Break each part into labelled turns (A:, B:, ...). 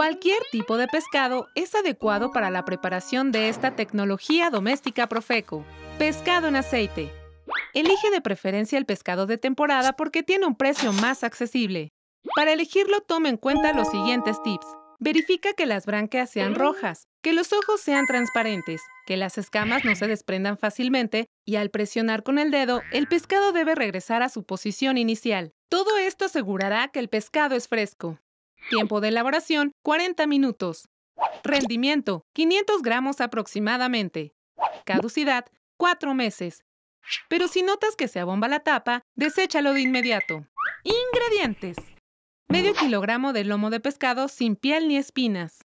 A: Cualquier tipo de pescado es adecuado para la preparación de esta tecnología doméstica Profeco. Pescado en aceite. Elige de preferencia el pescado de temporada porque tiene un precio más accesible. Para elegirlo, toma en cuenta los siguientes tips. Verifica que las branquias sean rojas, que los ojos sean transparentes, que las escamas no se desprendan fácilmente y al presionar con el dedo, el pescado debe regresar a su posición inicial. Todo esto asegurará que el pescado es fresco. Tiempo de elaboración, 40 minutos. Rendimiento, 500 gramos aproximadamente. Caducidad, 4 meses. Pero si notas que se abomba la tapa, deséchalo de inmediato. Ingredientes. Medio kilogramo de lomo de pescado sin piel ni espinas.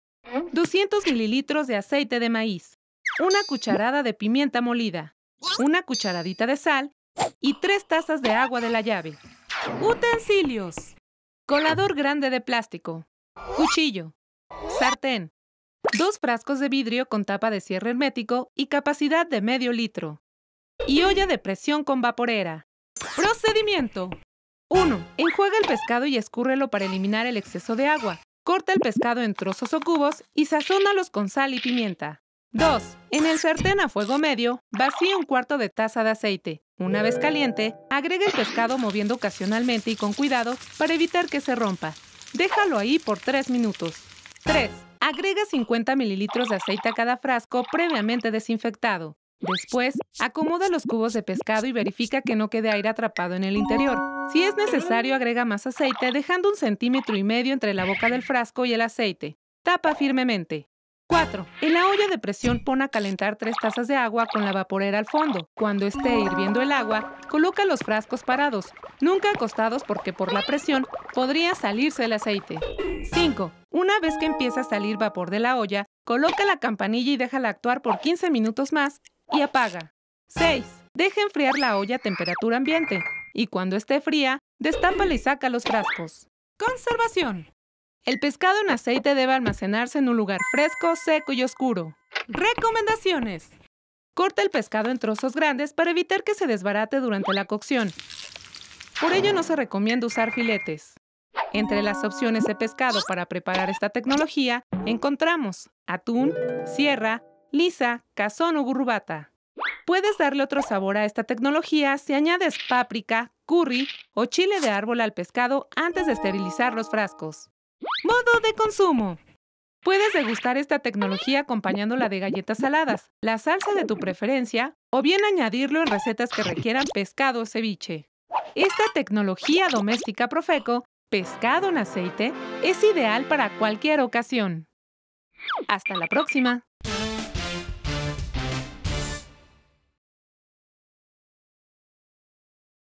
A: 200 mililitros de aceite de maíz. Una cucharada de pimienta molida. Una cucharadita de sal. Y 3 tazas de agua de la llave. Utensilios. Colador grande de plástico. Cuchillo. Sartén. 2 frascos de vidrio con tapa de cierre hermético y capacidad de medio litro. Y olla de presión con vaporera. Procedimiento. 1. Enjuaga el pescado y escúrrelo para eliminar el exceso de agua. Corta el pescado en trozos o cubos y sazónalos con sal y pimienta. 2. En el sartén a fuego medio, vacía 1/4 de taza de aceite. Una vez caliente, agrega el pescado moviendo ocasionalmente y con cuidado para evitar que se rompa. Déjalo ahí por 3 minutos. 3. Agrega 50 mililitros de aceite a cada frasco previamente desinfectado. Después, acomoda los cubos de pescado y verifica que no quede aire atrapado en el interior. Si es necesario, agrega más aceite, dejando 1,5 centímetros entre la boca del frasco y el aceite. Tapa firmemente. 4. En la olla de presión pon a calentar 3 tazas de agua con la vaporera al fondo. Cuando esté hirviendo el agua, coloca los frascos parados, nunca acostados porque por la presión podría salirse el aceite. 5. Una vez que empieza a salir vapor de la olla, coloca la campanilla y déjala actuar por 15 minutos más y apaga. 6. Deja enfriar la olla a temperatura ambiente y cuando esté fría, destápala y saca los frascos. Conservación. El pescado en aceite debe almacenarse en un lugar fresco, seco y oscuro. Recomendaciones. Corta el pescado en trozos grandes para evitar que se desbarate durante la cocción. Por ello no se recomienda usar filetes. Entre las opciones de pescado para preparar esta tecnología, encontramos atún, sierra, lisa, cazón o burrubata. Puedes darle otro sabor a esta tecnología si añades páprica, curry o chile de árbol al pescado antes de esterilizar los frascos. Modo de consumo. Puedes degustar esta tecnología acompañándola de galletas saladas, la salsa de tu preferencia o bien añadirlo en recetas que requieran pescado o ceviche. Esta tecnología doméstica Profeco, pescado en aceite, es ideal para cualquier ocasión. Hasta la próxima.